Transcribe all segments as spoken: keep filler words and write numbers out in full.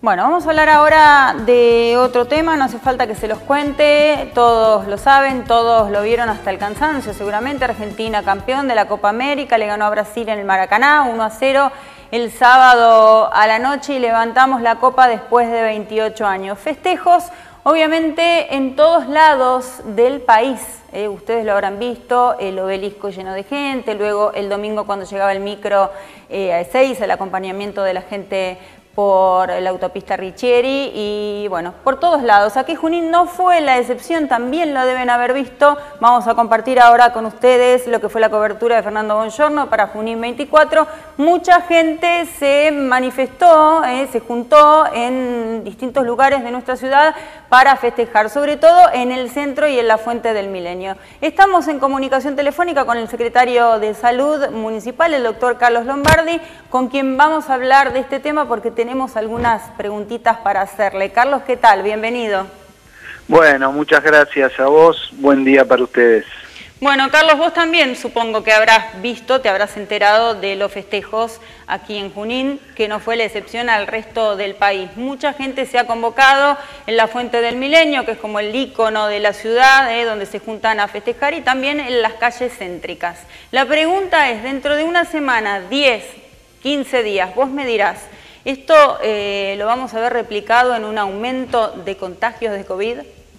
Bueno, vamos a hablar ahora de otro tema, no hace falta que se los cuente, todos lo saben, todos lo vieron hasta el cansancio seguramente. Argentina campeón de la Copa América, le ganó a Brasil en el Maracaná uno a cero el sábado a la noche y levantamos la Copa después de veintiocho años. Festejos, obviamente, en todos lados del país. Eh, ustedes lo habrán visto, el obelisco lleno de gente, luego el domingo cuando llegaba el micro eh, a Ezeiza, el acompañamiento de la gente por la autopista Richieri y bueno, por todos lados. Aquí Junín no fue la excepción, también lo deben haber visto. Vamos a compartir ahora con ustedes lo que fue la cobertura de Fernando Bongiorno para Junín veinticuatro. Mucha gente se manifestó, eh, se juntó en distintos lugares de nuestra ciudad para festejar, sobre todo en el centro y en la Fuente del Milenio. Estamos en comunicación telefónica con el secretario de Salud Municipal, el doctor Carlos Lombardi, con quien vamos a hablar de este tema porque tenemos algunas preguntitas para hacerle. Carlos, ¿qué tal? Bienvenido. Bueno, muchas gracias a vos. Buen día para ustedes. Bueno, Carlos, vos también supongo que habrás visto, te habrás enterado de los festejos aquí en Junín, que no fue la excepción al resto del país. Mucha gente se ha convocado en la Fuente del Milenio, que es como el ícono de la ciudad, eh, donde se juntan a festejar, y también en las calles céntricas. La pregunta es, dentro de una semana, diez, quince días, vos me dirás, ¿esto eh, lo vamos a ver replicado en un aumento de contagios de COVID?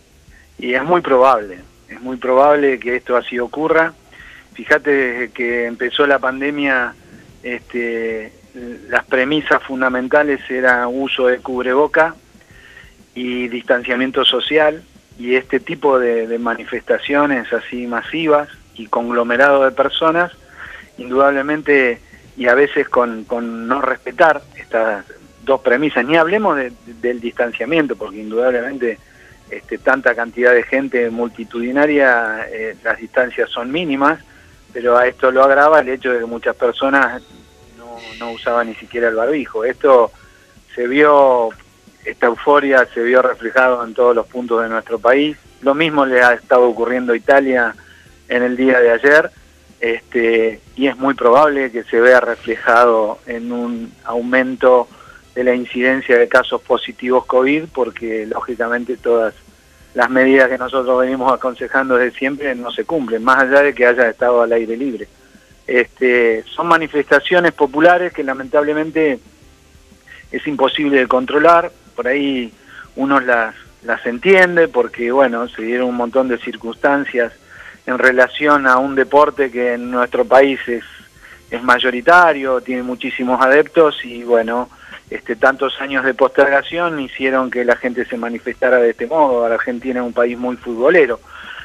Y es muy probable, es muy probable que esto así ocurra. Fíjate, desde que empezó la pandemia, este, las premisas fundamentales eran uso de cubreboca y distanciamiento social, y este tipo de, de manifestaciones así masivas y conglomerado de personas, indudablemente, y a veces con, con no respetar estas dos premisas, ni hablemos de, de, del distanciamiento, porque indudablemente este, tanta cantidad de gente multitudinaria, eh, las distancias son mínimas, pero a esto lo agrava el hecho de que muchas personas no, no usaban ni siquiera el barbijo. Esto se vio, esta euforia se vio reflejado en todos los puntos de nuestro país. Lo mismo le ha estado ocurriendo a Italia en el día de ayer. Este, y es muy probable que se vea reflejado en un aumento de la incidencia de casos positivos COVID, porque lógicamente todas las medidas que nosotros venimos aconsejando desde siempre no se cumplen, más allá de que haya estado al aire libre. Este, son manifestaciones populares que lamentablemente es imposible de controlar. Por ahí uno las, las entiende porque, bueno, se dieron un montón de circunstancias en relación a un deporte que en nuestro país es, es mayoritario, tiene muchísimos adeptos y bueno, este, tantos años de postergación hicieron que la gente se manifestara de este modo. La Argentina es un país muy futbolero,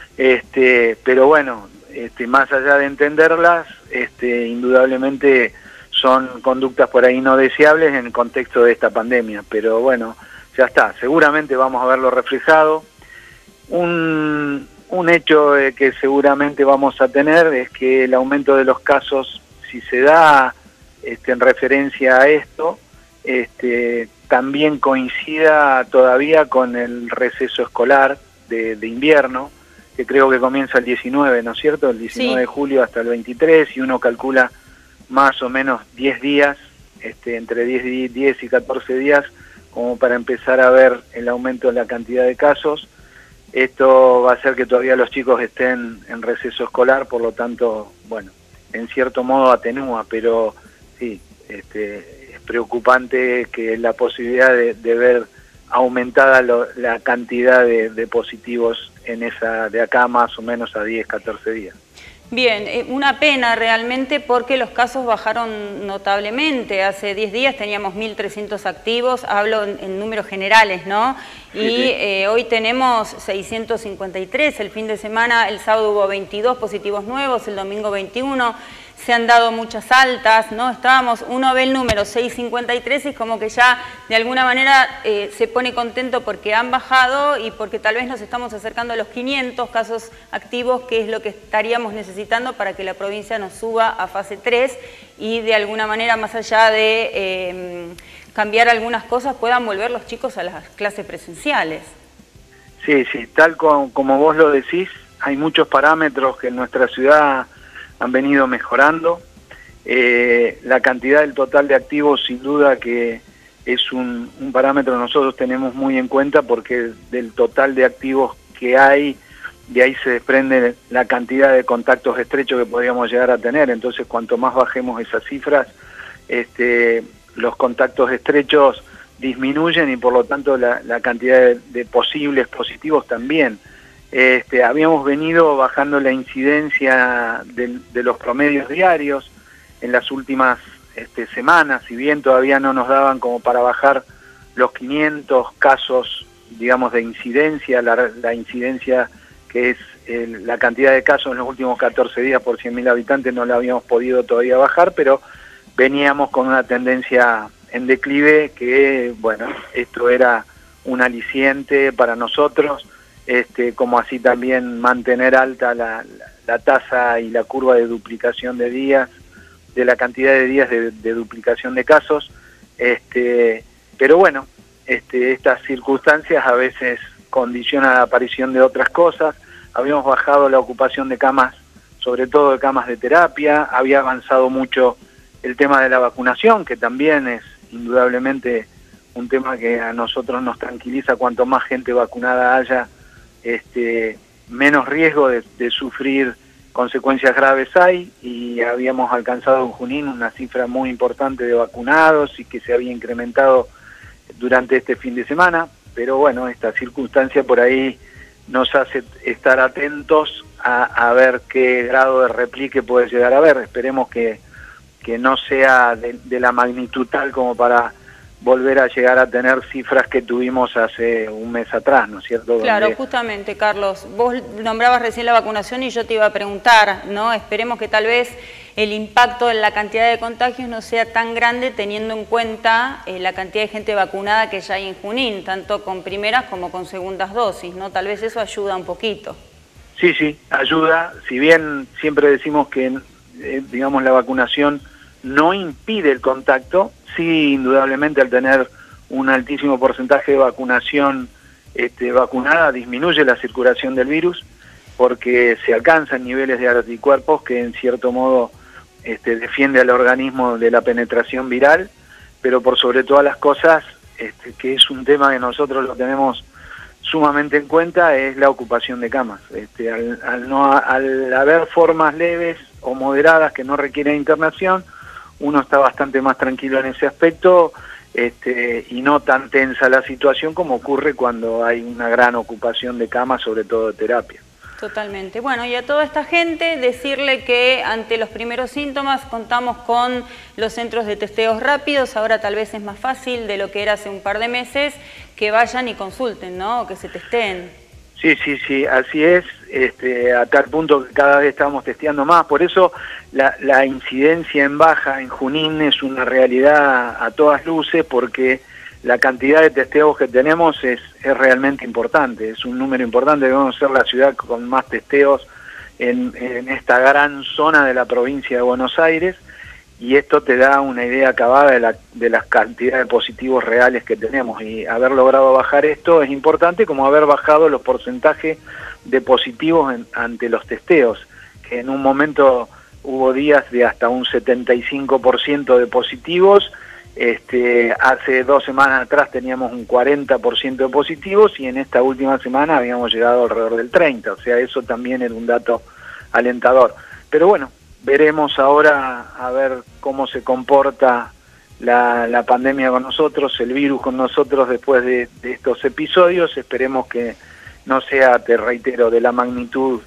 este, pero bueno, este, más allá de entenderlas, este, indudablemente son conductas por ahí no deseables en el contexto de esta pandemia, pero bueno, ya está, seguramente vamos a verlo reflejado. Un... Un hecho eh, que seguramente vamos a tener es que el aumento de los casos, si se da este, en referencia a esto, este, también coincida todavía con el receso escolar de, de invierno, que creo que comienza el diecinueve, ¿no es cierto? El diecinueve sí. de julio hasta el veintitrés, y uno calcula más o menos diez días, este, entre diez y catorce días, como para empezar a ver el aumento en la cantidad de casos. Esto va a hacer que todavía los chicos estén en receso escolar, por lo tanto, bueno, en cierto modo atenúa, pero sí, este, es preocupante que la posibilidad de, de ver aumentada lo, la cantidad de, de positivos en esa de acá más o menos a diez, catorce días. Bien, una pena realmente porque los casos bajaron notablemente. Hace diez días teníamos mil trescientos activos, hablo en, en números generales, ¿no? Y sí, sí. Eh, hoy tenemos seiscientos cincuenta y tres, el fin de semana, el sábado hubo veintidós positivos nuevos, el domingo veintiuno. Se han dado muchas altas, ¿no? Estábamos, uno ve el número seiscientos cincuenta y tres y es como que ya de alguna manera eh, se pone contento porque han bajado y porque tal vez nos estamos acercando a los quinientos casos activos, que es lo que estaríamos necesitando para que la provincia nos suba a fase tres y de alguna manera, más allá de eh, cambiar algunas cosas, puedan volver los chicos a las clases presenciales. Sí, sí, tal como, como vos lo decís, hay muchos parámetros que en nuestra ciudad han venido mejorando. Eh, la cantidad del total de activos sin duda que es un, un parámetro que nosotros tenemos muy en cuenta porque del total de activos que hay, de ahí se desprende la cantidad de contactos estrechos que podríamos llegar a tener. Entonces, cuanto más bajemos esas cifras, este, los contactos estrechos disminuyen y por lo tanto la, la cantidad de, de posibles positivos también. Este, habíamos venido bajando la incidencia de, de los promedios diarios en las últimas este, semanas, si bien todavía no nos daban como para bajar los quinientos casos, digamos, de incidencia, la, la incidencia que es el, la cantidad de casos en los últimos catorce días por cien mil habitantes, no la habíamos podido todavía bajar, pero veníamos con una tendencia en declive que, bueno, esto era un aliciente para nosotros, este, como así también mantener alta la, la, la tasa y la curva de duplicación de días, de la cantidad de días de, de duplicación de casos, este, pero bueno, este, estas circunstancias a veces condicionan la aparición de otras cosas. Habíamos bajado la ocupación de camas, sobre todo de camas de terapia, había avanzado mucho el tema de la vacunación, que también es indudablemente un tema que a nosotros nos tranquiliza. Cuanto más gente vacunada haya, este, menos riesgo de, de sufrir consecuencias graves hay, y habíamos alcanzado en Junín una cifra muy importante de vacunados y que se había incrementado durante este fin de semana, pero bueno, esta circunstancia por ahí nos hace estar atentos a, a ver qué grado de replique puede llegar a haber. Esperemos que, que no sea de, de la magnitud tal como para volver a llegar a tener cifras que tuvimos hace un mes atrás, ¿no es cierto? Claro, Donde... justamente, Carlos, vos nombrabas recién la vacunación y yo te iba a preguntar, ¿no? Esperemos que tal vez el impacto en la cantidad de contagios no sea tan grande teniendo en cuenta eh, la cantidad de gente vacunada que ya hay en Junín, tanto con primeras como con segundas dosis, ¿no? Tal vez eso ayuda un poquito. Sí, sí, ayuda. Si bien siempre decimos que, eh, digamos, la vacunación no impide el contacto, sí, indudablemente al tener un altísimo porcentaje de vacunación este, vacunada disminuye la circulación del virus porque se alcanzan niveles de anticuerpos que en cierto modo este, defiende al organismo de la penetración viral, pero por sobre todas las cosas, este, que es un tema que nosotros lo tenemos sumamente en cuenta, es la ocupación de camas. Este, al, al, no, al haber formas leves o moderadas que no requieren internación, uno está bastante más tranquilo en ese aspecto, este, y no tan tensa la situación como ocurre cuando hay una gran ocupación de camas, sobre todo de terapia. Totalmente. Bueno, y a toda esta gente decirle que ante los primeros síntomas contamos con los centros de testeos rápidos. Ahora tal vez es más fácil de lo que era hace un par de meses, que vayan y consulten, ¿no? O que se testeen. Sí, sí, sí, así es, este, a tal punto que cada vez estamos testeando más. Por eso la, la incidencia en baja en Junín es una realidad a todas luces, porque la cantidad de testeos que tenemos es, es realmente importante, es un número importante. Debemos ser la ciudad con más testeos en, en esta gran zona de la provincia de Buenos Aires, y esto te da una idea acabada de la, de las cantidades de positivos reales que tenemos, y haber logrado bajar esto es importante, como haber bajado los porcentajes de positivos en, ante los testeos, que en un momento hubo días de hasta un setenta y cinco por ciento de positivos. Este, hace dos semanas atrás teníamos un cuarenta por ciento de positivos y en esta última semana habíamos llegado alrededor del treinta por ciento, o sea, eso también era un dato alentador. Pero bueno, veremos ahora a ver cómo se comporta la, la pandemia con nosotros, el virus con nosotros después de, de estos episodios. Esperemos que no sea, te reitero, de la magnitud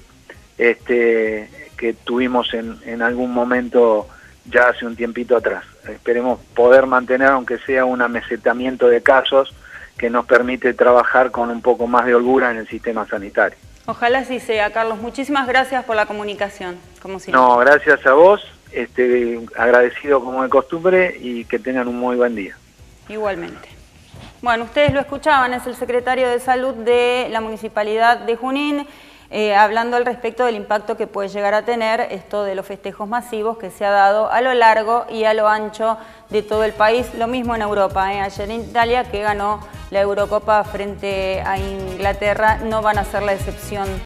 este, que tuvimos en, en algún momento ya hace un tiempito atrás. Esperemos poder mantener, aunque sea un amesetamiento de casos, que nos permite trabajar con un poco más de holgura en el sistema sanitario. Ojalá así sea, Carlos. Muchísimas gracias por la comunicación, como siempre. No, gracias a vos, este, agradecido como de costumbre, y que tengan un muy buen día. Igualmente. Bueno, ustedes lo escuchaban, es el secretario de Salud de la Municipalidad de Junín, eh, hablando al respecto del impacto que puede llegar a tener esto de los festejos masivos que se ha dado a lo largo y a lo ancho de todo el país. Lo mismo en Europa, ¿eh? Ayer en Italia, que ganó la Eurocopa frente a Inglaterra, no van a ser la excepción